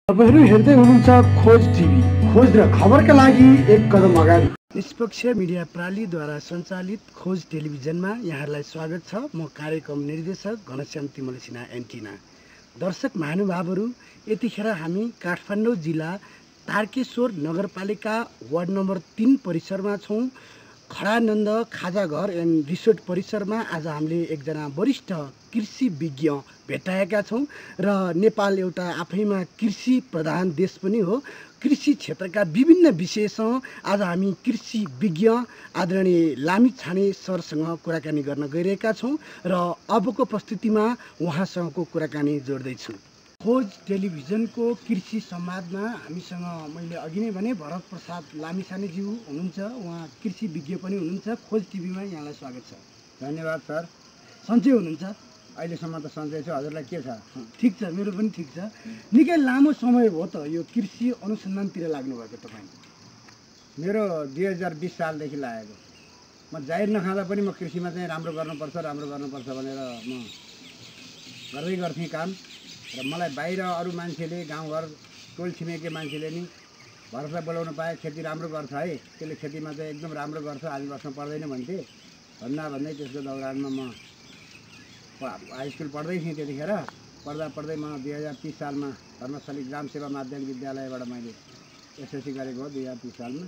तपाईहरु हेर्दै हुनुहुन्छ खोज टिभी। खोज र खबरका लागि एक कदम अगाडि। निष्पक्ष मिडिया प्रणालीद्वारा सञ्चालित खोज टेलिभिजनमा यहाँहरूलाई स्वागत छ। म कार्यक्रम निर्देशक घनश्याम तिमल सिन्हा एन्टिना। दर्शक महानुभावहरू, यतिखेर हामी काठमाडौँ जिल्ला तारकेश्वर नगरपालिका वार्ड नम्बर 3 परिसरमा छौँ। खडानन्द खाजाघर एन्ड रिसोर्ट परिसरमा आज हामीले एकजना वरिष्ठ कृषि विज्ञ भेटाएका छौँ र नेपाल एउटा आफैमा कृषि प्रधान देश पनि हो। कृषि क्षेत्रका विभिन्न विषयसँग आज हामी कृषि विज्ञ आदरणीय लामिछाने सरसँग कुराकानी गर्न गइरहेका छौँ र अबको प्रस्तुतिमा उहाँसँगको कुराकानी जोड्दैछु। खोज टेलिभिजनको कृषि संवादमा हामीसँग मैले अघि नै भने भरत प्रसाद लामिछानेज्यू हुनुहुन्छ। उहाँ कृषि विज्ञ पनि हुनुहुन्छ। खोज टिभीमा यहाँलाई स्वागत छ। धन्यवाद सर। सन्चै हुनुहुन्छ? अहिलेसम्म त सन्चै छु। हजुरलाई के छ? ठिक छ, मेरो पनि ठिक छ। निकै लामो समय भयो त यो कृषि अनुसन्धानतिर लाग्नुभएको तपाईँ? मेरो 2020 सालदेखि लागेको। म जाहिर नखाँदा पनि म कृषिमा चाहिँ राम्रो गर्नुपर्छ भनेर म गर्दै गर्थेँ काम। र मलाई बाहिर अरू मान्छेले, गाउँघर टोल छिमेकी मान्छेले नि भरोसा बोलाउन पाए खेती राम्रो गर्छ है, त्यसले खेतीमा चाहिँ एकदम राम्रो गर्छ, हामी बस्न पर्दैन भन्थे। भन्दै त्यसको दौरानमा म हाई स्कुल पढ्दै थिएँ। त्यतिखेर पढ्दै म 2030 सालमा धर्मस्थली ग्राम सेवा माध्यमिक विद्यालयबाट मैले एसएससी गरेको हो। 2030 सालमा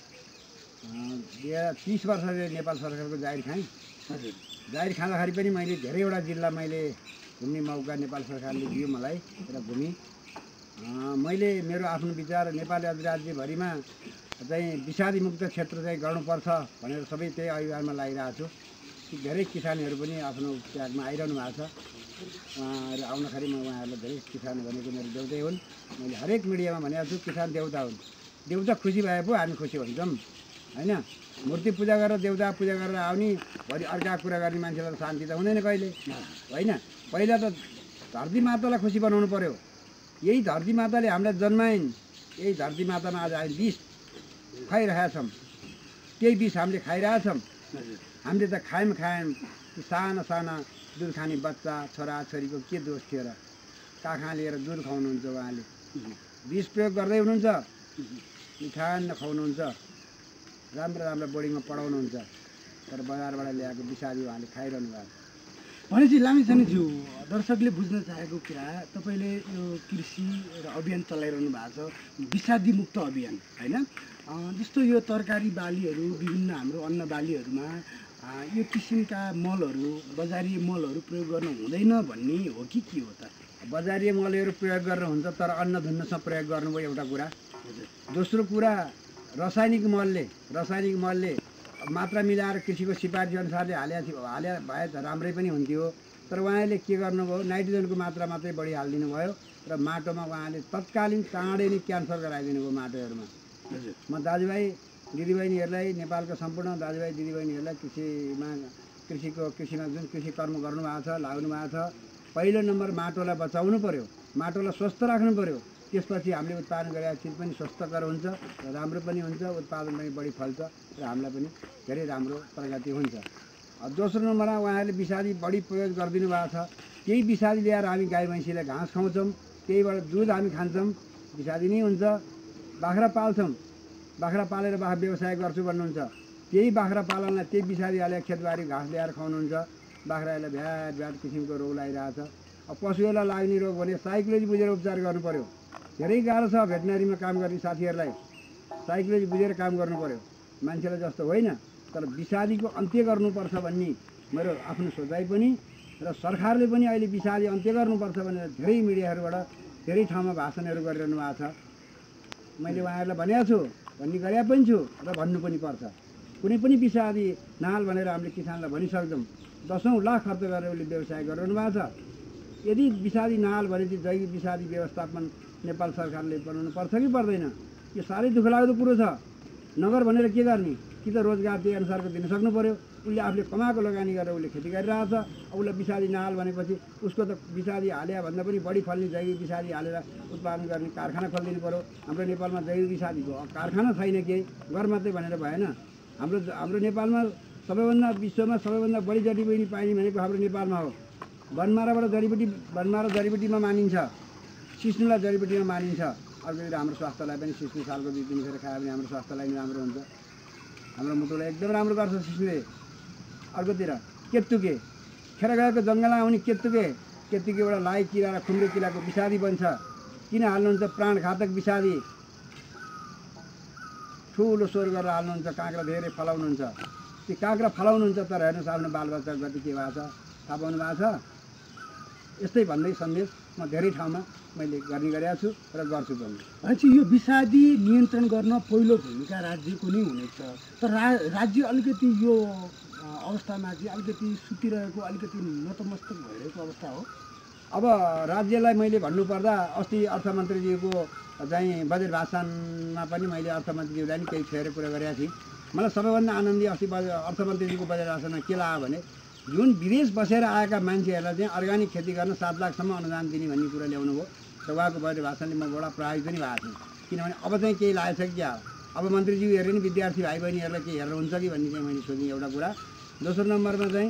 30 वर्षले नेपाल सरकारको जाहिर खाएँ। जाहिर खाँदाखेरि पनि मैले धेरैवटा जिल्ला मैले घुम्ने मौका नेपाल सरकारले दियो मलाई र घुमेँ। मैले मेरो आफ्नो विचार नेपाली अधिराज्यभरिमा चाहिँ विषादीमुक्त क्षेत्र चाहिँ गर्नुपर्छ भनेर सबै त्यही अभियानमा लागिरहेको छु। धेरै किसानहरू पनि आफ्नो त्यागमा आइरहनु भएको छ। उहाँहरू आउँदाखेरि म उहाँहरूलाई धेरै किसान भनेको मेरो देउतै हुन्। मैले हरेक मिडियामा भनेको छु किसान देउता हुन्। देउता खुसी भए पो हामी खुसी हुन्छौँ होइन। मूर्ति पूजा गरेर देउता पूजा गरेर आउने भरि अर्का कुरा गर्ने मान्छेलाई शान्ति त हुँदैन कहिले होइन। पहिला त धरती मातालाई खुसी बनाउनु पर्यो। यही धरती माताले हामीलाई जन्माइन्। यही धरती मातामा आज हामी विष खुवाइरहेका छौँ। त्यही विष हामीले खाइरहेछौँ। हामीले त खायौँ साना दुध खाने बच्चा छोराछोरीको के दोष थियो र? काखा लिएर दुध खुवाउनुहुन्छ उहाँले, विष प्रयोग गर्दै हुनुहुन्छ, मिठान्न खुवाउनुहुन्छ, राम्रो बोर्डिङमा पढाउनुहुन्छ, तर बजारबाट ल्याएको विषादी उहाँले खाइरहनु भएको। भनेपछि लामिछानेज्यू, दर्शकले बुझ्न चाहेको कुरा, तपाईँले यो कृषि र अभियान चलाइरहनु भएको छ, विषादीमुक्त अभियान होइन। जस्तो यो तरकारी बालीहरू, विभिन्न हाम्रो अन्न बालीहरूमा यो किसिमका मलहरू, बजारीय मलहरू प्रयोग गर्न हुँदैन भन्ने हो कि के हो त? बजारीय मलहरू प्रयोग गरेर हुन्छ, तर अन्न धुन्नसँग प्रयोग गर्नुभयो एउटा कुरा। दोस्रो कुरा, रासायनिक मलले मात्रा मिलाएर कृषिको सिफारिस अनुसारले हाले भए त राम्रै पनि हुन्थ्यो। तर उहाँले के गर्नुभयो, नाइट्रोजनको मात्रा मात्रै बढी हालिदिनु भयो र माटोमा उहाँले तत्कालीन चाँडै नै क्यान्सर गराइदिनु भयो माटोहरूमा। म दाजुभाइ दिदीबहिनीहरूलाई, नेपालको सम्पूर्ण दाजुभाइ दिदीबहिनीहरूलाई कृषिमा जुन कृषि कर्म गर्नुभएको छ, लाग्नु भएको छ, पहिलो नम्बर माटोलाई बचाउनु पर्यो, माटोलाई स्वस्थ राख्नु पर्यो। त्यसपछि हामीले उत्पादन गरेका चिज पनि स्वस्थकर हुन्छ र राम्रो पनि हुन्छ, उत्पादन पनि बढी फल्छ र हामीलाई पनि धेरै राम्रो प्रगति हुन्छ। दोस्रो नम्बरमा उहाँहरूले विषादी बढी प्रयोग गरिदिनु भएको छ। त्यही विषादी ल्याएर हामी गाई भैँसीलाई घाँस खुवाउँछौँ, त्यहीबाट दुध हामी खान्छौँ, विषादी नै हुन्छ। बाख्रा पाल्छौँ, बाख्रा पालेर व्यवसाय गर्छु भन्नुहुन्छ, त्यही बाख्रा पालनलाई त्यही विषादी हालेर खेतबारी घाँस ल्याएर खुवाउनुहुन्छ। बाख्राहरूलाई भ्याट किसिमको रोग लागिरहेछ। अब पशुहरूलाई लाग्ने रोग भने साइकोलोजी बुझेर उपचार गर्नु पर्यो। धेरै गाह्रो छ भेटनरीमा काम गर्ने साथीहरूलाई, साइकोलोजी बुझेर काम गर्नु पर्यो। मान्छेलाई जस्तो होइन, तर विषादीको अन्त्य गर्नुपर्छ भन्ने मेरो आफ्नो सोचाइ पनि र सरकारले पनि अहिले विषादी अन्त्य गर्नुपर्छ भनेर धेरै मिडियाहरूबाट धेरै ठाउँमा भाषणहरू गरिरहनु भएको छ। मैले उहाँहरूलाई भनेको छु, भन्ने गरेका पनि छु र भन्नु पनि पर्छ। कुनै पनि विषादी नाल भनेर हामीले किसानलाई भनिसक्छौँ। 10औं लाख खर्च गरेर उसले व्यवसाय गरिरहनु भएको छ। यदि विषादी नाल भनेपछि जैविक विषादी व्यवस्थापन नेपाल सरकारले बनाउनु पर्छ कि पर्दैन? यो साह्रै दुःख लाग्दो कुरो छ। नगर भनेर के गर्ने? कि त रोजगार त्यही अनुसारको दिन सक्नु पर्यो। उसले आफूले कमाएको लगानी गरेर उसले खेती गरिरहेछ। उसलाई विषादी नाल भनेपछि उसको त विषादी हाले भन्दा पनि बढी फल्ने जैविक विषादी हालेर उत्पादन गर्ने कारखाना खोलिदिनु पर्यो। हाम्रो नेपालमा जैविक विषादीको कारखाना छैन, केही घर मात्रै भनेर भएन। हाम्रो नेपालमा विश्वमा सबैभन्दा बढी जडीबुटी पाइने भनेको हाम्रो नेपालमा हो। बनमारा जडीबुटीमा मानिन्छ। सिस्नुलाई जडीबुटीमा मानिन्छ, अर्कोतिर हाम्रो स्वास्थ्यलाई पनि सिस्नु सालको 2-3 खेर खायो भने हाम्रो स्वास्थ्यलाई पनि राम्रो हुन्छ, हाम्रो मुटुलाई एकदम राम्रो गर्छ सिस्नुले। अर्कोतिर केतुके खेर गएको जङ्गलमा आउने केतुकेबाट लाइ किरा र खुम्रे किराको विषादी बन्छ। किन हाल्नुहुन्छ? प्राणघातक विषादी ठुलो स्वर गरेर हाल्नुहुन्छ। काँक्रा धेरै फलाउनुहुन्छ, त्यो काँक्रा फलाउनुहुन्छ, तर हेर्नुहोस् आफ्नो बालबच्चा गति के भएको छ थाहा पाउनु भएको छ। यस्तै भन्दै सन्देश म धेरै ठाउँमा मैले गर्ने गरेको छु र गर्छु पनि। भनेपछि यो विषादी नियन्त्रण गर्न पहिलो भूमिका राज्यको नै हुनेछ, तर राज्य अलिकति यो अवस्थामा चाहिँ अलिकति सुतिरहेको, अलिकति नतमस्तक भइरहेको अवस्था हो। अब राज्यलाई मैले भन्नुपर्दा अस्ति अर्थमन्त्रीज्यूको चाहिँ बजेट भाषणमा पनि मैले अर्थमन्त्रीज्यूलाई नि केही छेडेर कुरा गरेका थिएँ। मलाई सबैभन्दा आनन्दी अस्ति अर्थमन्त्रीज्यूको बजेट भाषणमा के लाग्यो भने जुन विदेश बसेर आएका मान्छेहरूलाई चाहिँ अर्ग्यानिक खेती गर्न 7 लाखसम्म अनुदान दिने भन्ने कुरा ल्याउनु भयो र उहाँको बजेट भाषणले म बडा प्रभावित पनि भएको थिएँ। किनभने अब चाहिँ केही लागेको छ कि क्या, अब मन्त्रीज्यू हेरेर नि विद्यार्थी भाइ बहिनीहरूलाई केही हेरेर हुन्छ कि भन्ने चाहिँ मैले सोचेँ एउटा कुरा। दोस्रो नम्बरमा चाहिँ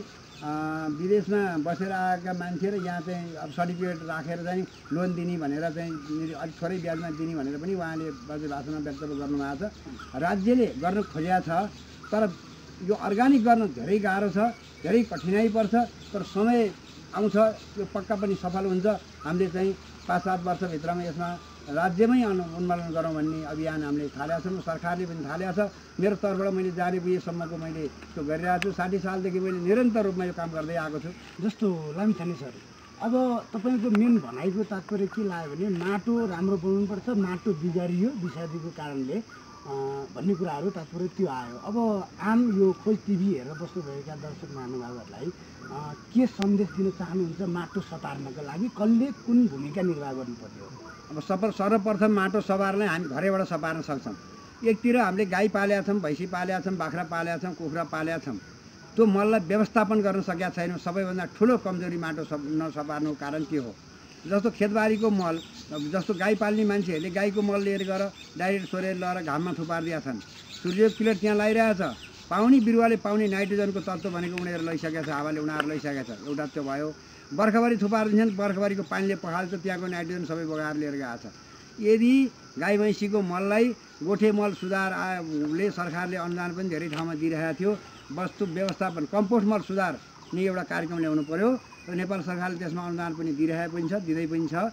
विदेशमा बसेर आएका मान्छे र यहाँ चाहिँ अब सर्टिफिकेट राखेर चाहिँ लोन दिने भनेर चाहिँ अलिक थोरै ब्याजमा दिने भनेर पनि उहाँले बजेट भाषणमा वक्तव्य गर्नुभएको छ। राज्यले गर्न खोजेको छ, तर यो अर्ग्यानिक गर्न धेरै गाह्रो छ, धेरै कठिनाइ पर्छ, तर समय आउँछ यो पक्का पनि सफल हुन्छ। हामीले चाहिँ 5-7 वर्षभित्रमा यसमा राज्यमै उन्मूलन गरौँ भन्ने अभियान हामीले थालेका छौँ, सरकारले पनि थालेको छ। मेरो तर्फबाट मैले जाने बुझेसम्मको मैले त्यो गरिरहेको छु। 60 सालदेखि मैले निरन्तर रूपमा यो काम गर्दै आएको छु। जस्तो लामिछाने सर, अब तपाईँको मेन भनाइको तात्पर्य के लाग्यो भने माटो राम्रो बनाउनुपर्छ, माटो बिगारियो विषादीको कारणले भन्ने कुराहरू तात्पर्य त्यो आयो। अब आम यो खोज टिभी हेरेर बस्नुभएका दर्शक महानुभावहरूलाई के सन्देश दिन चाहनुहुन्छ माटो सपार्नको लागि? कसले कुन भूमिका निर्वाह गर्नुपर्यो? अब सर्वप्रथम माटो सपार्नलाई हामी घरैबाट सपार्न सक्छौँ। एकतिर हामीले गाई पालेका छौँ, भैँसी पालेका छौँ, बाख्रा पालेका छौँ, कुखुरा पालेका छौँ, त्यो मललाई व्यवस्थापन गर्न सकेका छैनौँ। सबैभन्दा ठुलो कमजोरी माटो नसपार्नुको कारण के हो? जस्तो खेतबारीको मल, जस्तो गाई पाल्ने मान्छेहरूले गाईको मल लिएर गएर डाइरेक्ट सोरेर लगाएर घाममा थुपारिदिएका छन्। सूर्यको किरण त्यहाँ लगाइरहेछ, पाउने बिरुवाले पाउने नाइट्रोजनको तत्त्व भनेको उनीहरू लैसकेको छ, हावाले उनीहरू लैसकेको छ। एउटा त्यो भयो। बर्खाभरि थुपारिदिन्छन्, बर्खाभरिको पानीले पखाल्छ, त्यहाँको नाइट्रोजन सबै बगाएर लिएर गएको छ। यदि गाई भैँसीको मललाई गोठे मल सुधारले सरकारले अनुदान पनि धेरै ठाउँमा दिइरहेको थियो। वस्तु व्यवस्थापन कम्पोस्ट मल सुधार नि एउटा कार्यक्रम ल्याउनु पर्यो र नेपाल सरकारले त्यसमा अनुदान पनि दिइरहेको पनि छ, दिँदै पनि छ।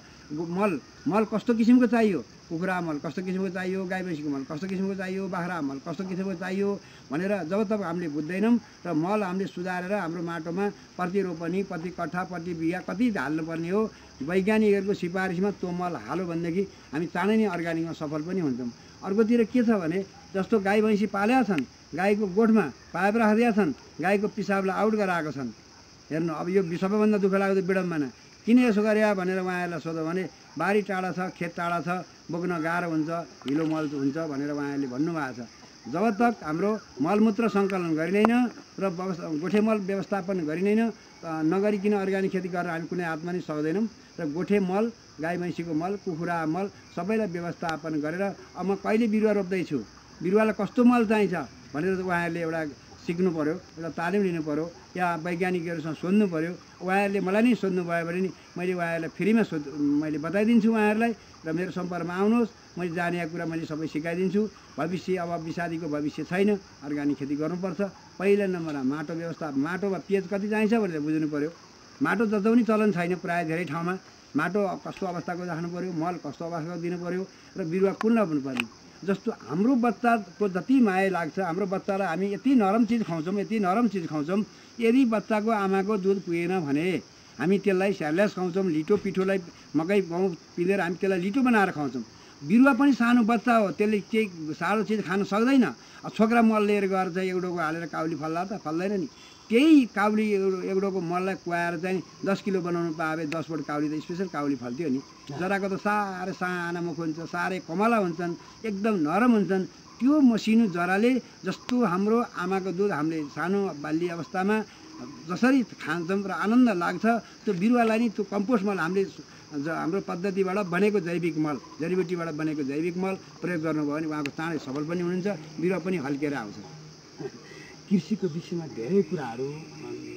मल कस्तो किसिमको चाहियो, कुखुरा मल कस्तो किसिमको चाहियो, गाई भैँसीको मल कस्तो किसिमको चाहियो, बाख्रा मल कस्तो किसिमको चाहियो भनेर जब तब हामीले बुझ्दैनौँ र मल हामीले सुधारेर हाम्रो माटोमा प्रति रोपनी, प्रति कट्ठा, प्रति बिघा कति हाल्नुपर्ने हो वैज्ञानिकहरूको सिफारिसमा त्यो मल हाल्यो भनेदेखि हामी चाँडै नै अर्ग्यानिकमा सफल पनि हुन्छौँ। अर्कोतिर के छ भने जस्तो गाई भैँसी पालेका छन्, गाईको गोठमा पाइप राखिदिएका छन्, गाईको पिसाबलाई आउट गराएको छन्। हेर्नु, अब यो सबैभन्दा दुःख लाग्दो विडम्बना किन यसो गरे भनेर उहाँहरूलाई सोध्यो भने बारी टाढा छ, खेत टाढा छ, बोक्न गाह्रो हुन्छ, हिलो मल हुन्छ भनेर उहाँहरूले भन्नुभएको छ। जब तक हाम्रो मलमूत्र सङ्कलन गरिँदैन र गोठे मल व्यवस्थापन गरिँदैन, नगरिकन अर्ग्यानिक खेती गरेर हामी कुनै हातमा नै सक्दैनौँ। र गोठे मल, गाई भैँसीको मल, कुखुरा मल सबैलाई व्यवस्थापन गरेर अब म कहिले बिरुवा रोप्दैछु, बिरुवालाई कस्तो मल चाहिन्छ भनेर उहाँहरूले एउटा सिक्नु पऱ्यो, एउटा तालिम लिनु पऱ्यो, या वैज्ञानिकहरूसँग सोध्नु पऱ्यो। उहाँहरूले मलाई नै सोध्नु भयो भने नि मैले उहाँहरूलाई फ्रीमा मैले बताइदिन्छु उहाँहरूलाई, र मेरो सम्पर्कमा आउनुहोस्, मैले जानेको कुरा मैले सबै सिकाइदिन्छु। भविष्य अब विषादीको भविष्य छैन, अर्ग्यानिक खेती गर्नुपर्छ। पहिला नम्बरमा माटो व्यवस्था, माटोमा पेज कति चाहिन्छ भनेर बुझ्नु पऱ्यो। माटो जताउनै चलन छैन प्रायः धेरै ठाउँमा। माटो कस्तो अवस्थाको राख्नु पऱ्यो, मल कस्तो अवस्थाको दिनु पऱ्यो, र बिरुवा कुन रोप्नुपर्ने। जस्तो हाम्रो बच्चाको जति माया लाग्छ, हाम्रो बच्चालाई हामी यति नरम चिज खुवाउँछौँ, यति नरम चिज खुवाउँछौँ, यदि बच्चाको आमाको दुध पुगेन भने हामी त्यसलाई स्यालेस खुवाउँछौँ, लिटो पिठोलाई मकै गहुँ पिँधेर हामी त्यसलाई लिटो बनाएर खुवाउँछौँ। बिरुवा पनि सानो बच्चा हो, त्यसले केही साह्रो चिज खान सक्दैन। छोक्रा मल लिएर गएर चाहिँ एउटोको हालेर काउली फल्ला त फल्दैन नि। त्यही काउली एउटोको मललाई कुहाएर चाहिँ 10 किलो बनाउनु पाए 10 बोट काउली त स्पेसल काउली फल्थ्यो नि। जराको त साह्रै साना मुख हुन्छ, साह्रै कमला हुन्छन्, एकदम नरम हुन्छन्। त्यो मसिनो जराले जस्तो हाम्रो आमाको दुध हामीले सानो बाल्य अवस्थामा जसरी खान्छौँ र आनन्द लाग्छ, त्यो बिरुवालाई नि त्यो कम्पोस्ट मल हामीले हाम्रो पद्धतिबाट बनेको जैविक मल, जडीबुटीबाट बनेको जैविक मल प्रयोग गर्नुभयो भने उहाँको चाँडै सफल पनि हुनुहुन्छ, बिरुवा पनि हल्केर आउँछ। कृषिको विषयमा धेरै कुराहरू यो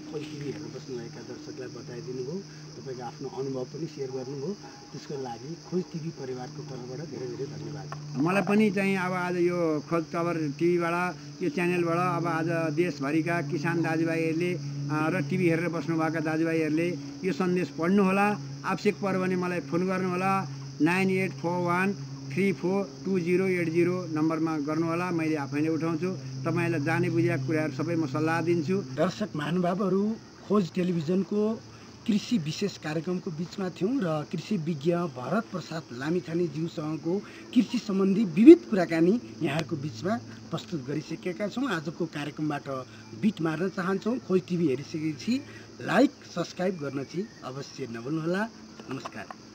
खोज टिभी हेर्न बस्नुभएका दर्शकलाई बताइदिनु भयो, तपाईँको आफ्नो अनुभव पनि सेयर गर्नुभयो। त्यसको लागि खोज टिभी परिवारको तर्फबाट धेरै धेरै धन्यवाद। मलाई पनि चाहिँ अब आज यो खोज खबर टिभीबाट यो च्यानलबाट अब आज देशभरिका किसान दाजुभाइहरूले र टिभी हेरेर बस्नुभएका दाजुभाइहरूले यो सन्देश पढ्नुहोला। आवश्यक पर्यो भने मलाई फोन गर्नुहोला। 9841342080 नम्बरमा गर्नुहोला। मैले आफैले उठाउँछु। तपाईँलाई जाने बुझेका कुराहरू सबै म सल्लाह दिन्छु। दर्शक महानुभावहरू, खोज टेलिभिजनको कृषि विशेष कार्यक्रमको बिचमा थियौँ र कृषि विज्ञ भरत प्रसाद लामिछाने ज्यूसँगको कृषि सम्बन्धी विविध कुराकानी यहाँहरूको बिचमा प्रस्तुत गरिसकेका छौँ। आजको कार्यक्रमबाट बिट मार्न चाहन्छौँ। खोज टिभी हेरिसकेपछि लाइक सब्सक्राइब गर्न चाहिँ अवश्य नभुल्नुहोला। नमस्कार।